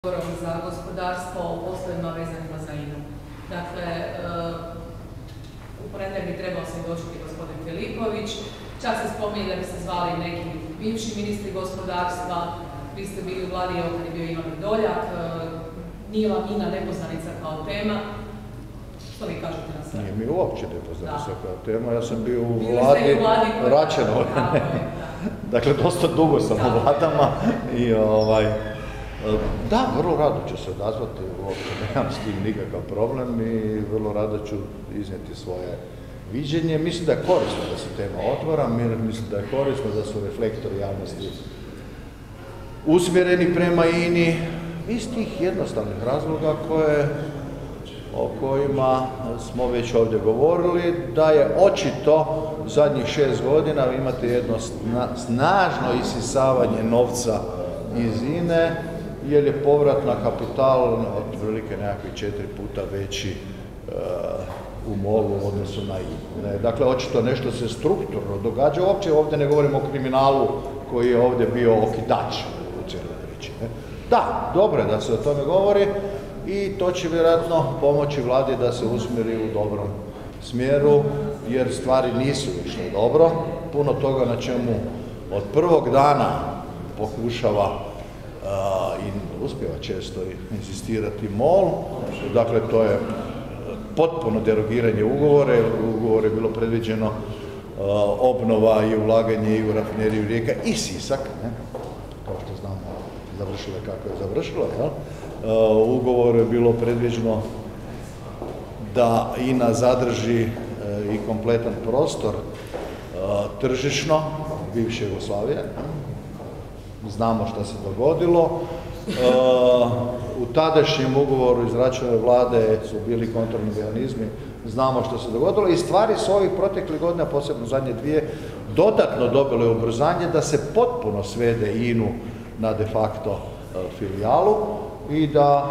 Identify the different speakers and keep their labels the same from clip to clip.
Speaker 1: za gospodarstvo o poslovima vezanima za INA-u. Dakle, u ponedjeljak bi trebao svjedočiti gospodin Filipović, čak se spominje da bi se zvali neki bivši ministri gospodarstva, vi ste bili u vladi kad je bio Ivan Vrdoljak, nije vam INA nepoznanica kao tema. Što vi kažete na sve?
Speaker 2: Nije mi uopće nepoznanica kao tema, ja sam bio u vladi Račanove. Dakle, dosta dugo sam u vladama i da, vrlo rado ću se odazvati, uopće nemam s tim nikakav problem i vrlo rado ću iznijeti svoje viđenje. Mislim da je korisno da se tema otvara, mislim da je korisno da su reflektori javnosti usmjereni prema INA-i iz tih jednostavnih razloga o kojima smo već ovdje govorili, da je očito zadnjih 6 godina imate jedno snažno isisavanje novca iz INA-e, jer je povrat na kapital otprilike nekakvih 4 puta veći u MOL-u u odnosu na INA-u. Dakle, očito nešto se strukturno događa, uopće ovdje ne govorimo o kriminalu koji je ovdje bio okidač u cijeloj priči. Da, dobro je da se o tome govori i to će vjerojatno pomoći vladi da se usmjeri u dobrom smjeru, jer stvari nisu išle dobro. Puno toga na čemu od prvog dana pokušava i uspjeva često inzistirati MOL, dakle to je potpuno derogiranje ugovora, jer ugovor je bilo predviđeno obnova i ulaganje i u rafineriju Rijeka i Sisak, kao što znamo završilo je kako je završilo. U ugovoru je bilo predviđeno da INA zadrži i kompletan prostor tržišno bivše Jugoslavije. Znamo što se dogodilo. U tadašnjem ugovoru iz Račanove vlade su bili kontrolni mehanizmi, znamo što se dogodilo i stvari su ovih proteklih godina, posebno zadnje dvije, dodatno dobile ubrzanje da se potpuno svede INA-u na de facto filijalu i da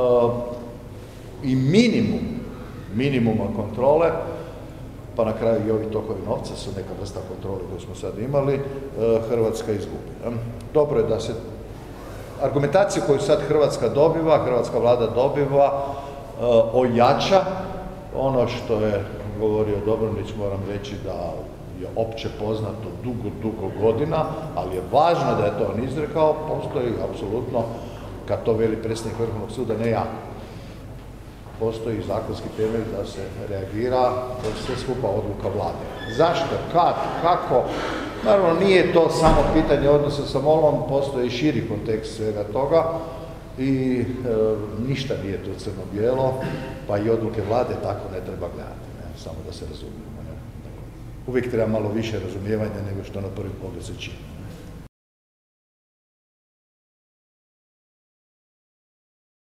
Speaker 2: i minimuma kontrole, pa na kraju i ovi tokovi novca su neka vrsta kontrole koju smo sad imali, Hrvatska izgubi. Dobro je da se argumentaciju koju sad Hrvatska dobiva, hrvatska vlada dobiva, ojača. Ono što je govorio Dobronić, moram reći da je opće poznato dugo godina, ali je važno da je to on izrekao, postoji apsolutno, kad to veli predsjednik Vrhovnog suda, ne ja, postoji zakonski temelj da se reagira, to je sve skupa odluka vlade. Zašto, kad, kako? Naravno, nije to samo pitanje odnosa sa MOL-om, postoji i širi kontekst svega toga i ništa nije to crno bijelo, pa i odluke vlade tako ne treba gledati, samo da se razumijemo. Uvijek treba malo više razumijevanja nego što na prvi pogled se čini.